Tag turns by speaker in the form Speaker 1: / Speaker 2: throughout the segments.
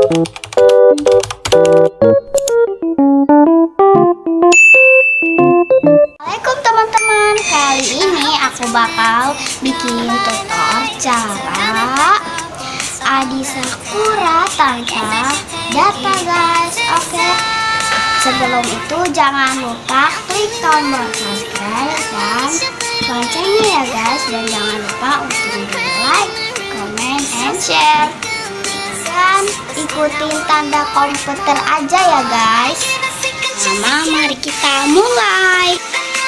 Speaker 1: Assalamualaikum teman-teman, kali ini aku bakal bikin tutor cara Adi Sakura tanpa data guys. Oke, sebelum itu jangan lupa klik tombol subscribe dan loncengnya ya guys, dan jangan lupa untuk like, comment, and share, dan ikutin tanda komputer aja ya guys. Mari kita mulai.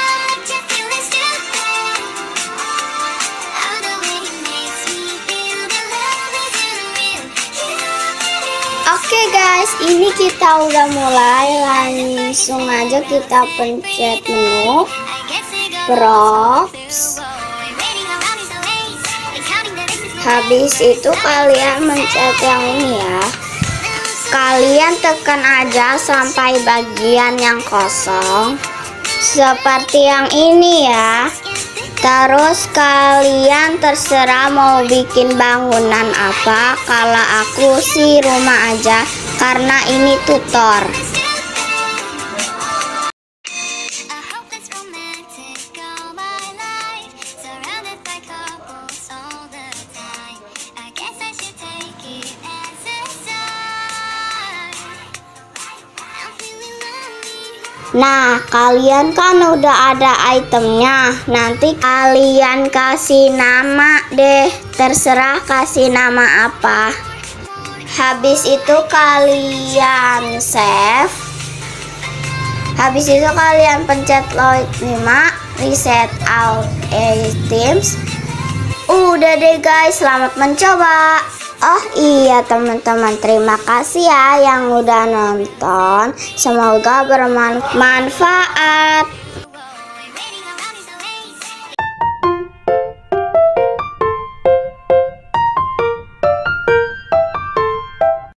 Speaker 1: Oke guys, ini kita udah mulai. Langsung aja kita pencet menu props. Habis itu kalian mencet yang ini ya. Kalian tekan aja sampai bagian yang kosong seperti yang ini ya. Terus kalian terserah mau bikin bangunan apa. Kalau aku sih rumah aja karena ini tutor. Nah, kalian kan udah ada itemnya. Nanti kalian kasih nama deh. Terserah kasih nama apa. Habis itu kalian save. Habis itu kalian pencet load 5, reset all items. Udah deh guys, selamat mencoba. Oh iya teman-teman, terima kasih ya yang udah nonton. Semoga bermanfaat.